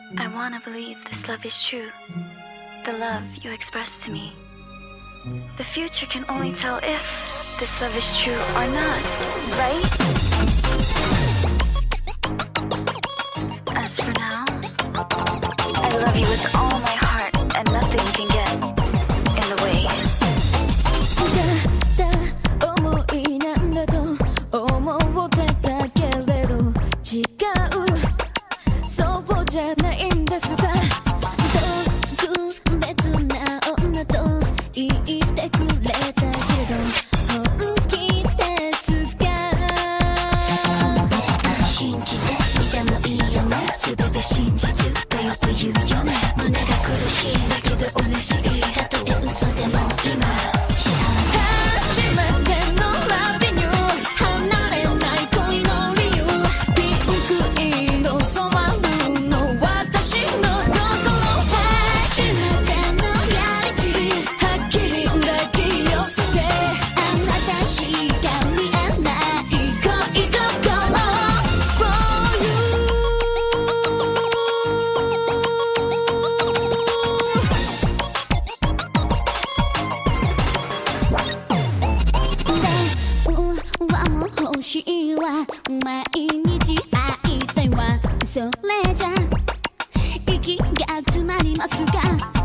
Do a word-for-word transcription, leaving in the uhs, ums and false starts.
I wanna believe this love is true, the love you express to me. The future can only tell if this love is true or not, right? As for now, I love you with all my heart, and nothing can get in the way. ただ思いなんだと思ってたけれど違う、そうじゃないんですか。特別な女と言ってくれたけれど本気ですか。全て信じてみてもいいよね。全て真実だよと言うよね。胸が苦しいだけど嬉しい。たとえ嘘でも今幸せ。初めてのラビニュー離れない恋の理由。ピンク色染まるの私の心。初めてのリアリティはっきり抱き寄せてあなたしか見えない恋心 For you 電話も欲しいわ。毎日会いたいわ。それじゃ息が詰まりますか。